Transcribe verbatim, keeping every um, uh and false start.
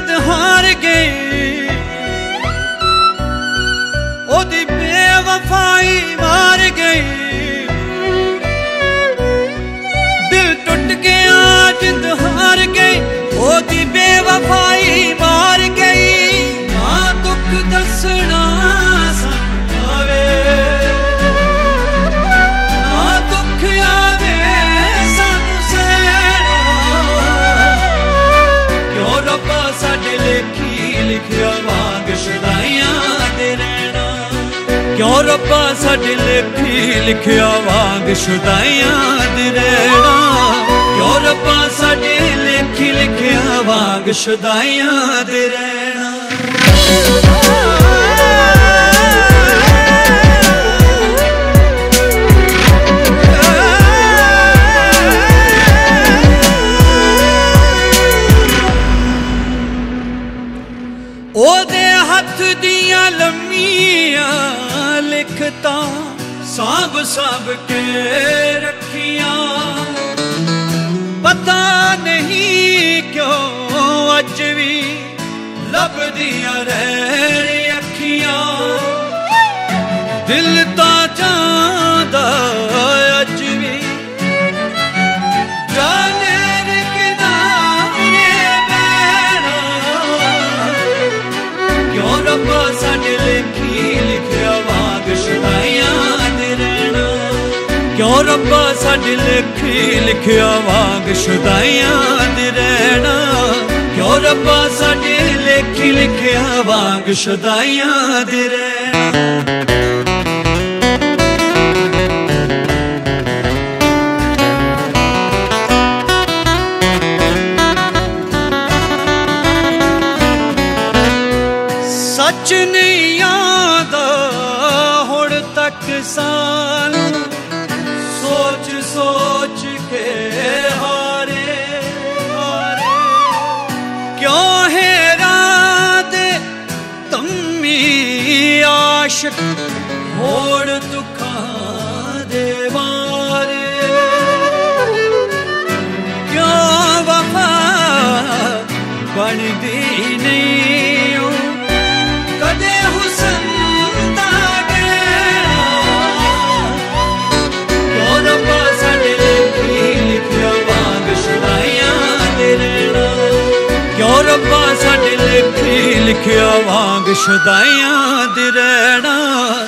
जिद हार गई, ओदी बेवफाई मार गई। दिल टूट गया जिद हार गई, ओदी बेवफाई मार गई। ना दुख दसना आवे, ना दुख आवे सानू सहना। क्यों रब्बा साडे लेखी लिखिया वांग शुदाइयां दे रहना। क्यों रब्बा साडे लेखी लिखिया वांग शुदाइयां दे रहना। क्यों रब्बा साडे लेखी लिखिया वांग शुदाइयां दे रहना। ओदे हथ दिया लम्मियां लिखता साब साब के रखिया। पता नहीं क्यों अज भी लभदियां रह अखियां। दिल ता चाहदा अज भी रब्बा साडे लेखी लिखिया वांग शुदाइयां दे रहना। क्यों रब्बा साडे लेखी लिखिया वांग शुदाइयां दे रहना। क्यों रब्बा साडे लेखी लिखिया वांग शुदाइयां दे रहना। सच नहीं आदा हुण तक सानू, सोच सोच के हारे हारे। क्यों हेरा दे तम्मी आशिक होड़ दुखां दे मारे। क्यों वफा बनदी नहीं कदे हुसन दा गया। क्यों रब्बा साडे लेखी लिखिया वांग शुदाइयां दे रहना। क्यों रब्बा साडे लेखी लिखिया वांग शुदाइयां दे रहना।